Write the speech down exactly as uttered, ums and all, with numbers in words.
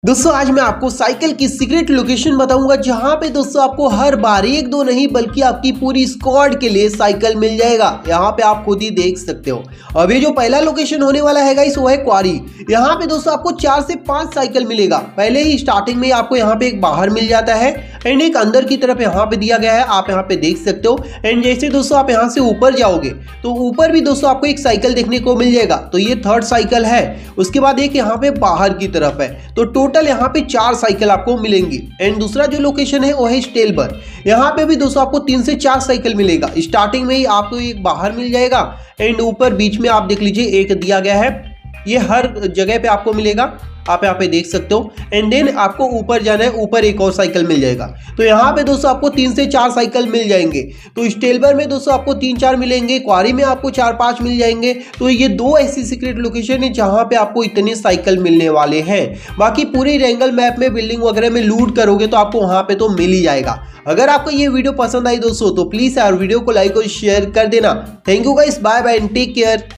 दोस्तों आज मैं आपको साइकिल की सीक्रेट लोकेशन बताऊंगा जहां पे दोस्तों आपको हर बार एक दो नहीं बल्कि आपकी पूरी स्क्वाड के लिए साइकिल मिल जाएगा। यहां पे आप खुद ही देख सकते हो। अभी जो पहला लोकेशन होने वाला है गाइस वो है क्वारी। यहां पे दोस्तों आपको चार से पांच साइकिल मिलेगा। पहले ही स्टार्टिंग में आपको यहां पे एक बाहर मिल जाता है एंड एक अंदर की तरफ यहाँ पे दिया गया है, आप यहाँ पे देख सकते हो। एंड जैसे दोस्तों आप यहाँ से ऊपर जाओगे तो ऊपर भी दोस्तों आपको एक साइकिल देखने को मिल जाएगा। तो ये थर्ड साइकिल है। उसके बाद एक यहाँ पे बाहर की तरफ है। तो टोटल यहाँ पे चार साइकिल आपको मिलेंगी। एंड दूसरा जो लोकेशन है वो है स्टेलबर। यहाँ पे भी दोस्तों आपको तीन से चार साइकिल मिलेगा। स्टार्टिंग में ही आपको एक बाहर मिल जाएगा एंड ऊपर बीच में आप देख लीजिए एक दिया गया है। ये हर जगह पे आपको मिलेगा, आप यहाँ पे देख सकते हो। एंड देन आपको ऊपर जाना है, ऊपर एक और साइकिल मिल जाएगा। तो यहाँ पे दोस्तों आपको तीन से चार साइकिल मिल जाएंगे। तो स्टेलबर में दोस्तों आपको तीन चार मिलेंगे, क्वारी में आपको चार पांच मिल जाएंगे। तो ये दो ऐसी सीक्रेट लोकेशन है जहाँ पे आपको इतने साइकिल मिलने वाले हैं। बाकी पूरे रेंगल मैप में बिल्डिंग वगैरह में लूट करोगे तो आपको वहाँ पे तो मिल ही जाएगा। अगर आपको ये वीडियो पसंद आई दोस्तों तो प्लीज यार वीडियो को लाइक और शेयर कर देना। Thank you guys, bye bye and take care.